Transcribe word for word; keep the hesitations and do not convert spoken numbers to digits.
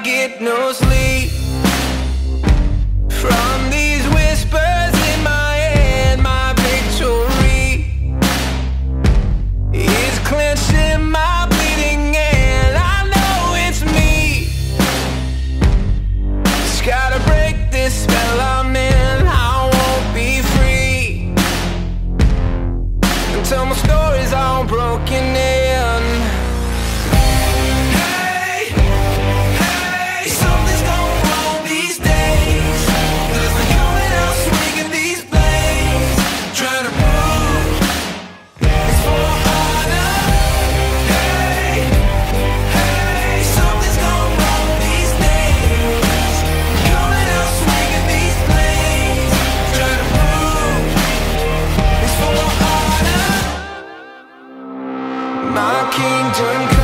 get no sleep from these whispers in my head. My victory is clenched in my bleeding hand. I know it's me. Just gotta break this spell I'm in. I won't be free until my story's all broken in. My kingdom come.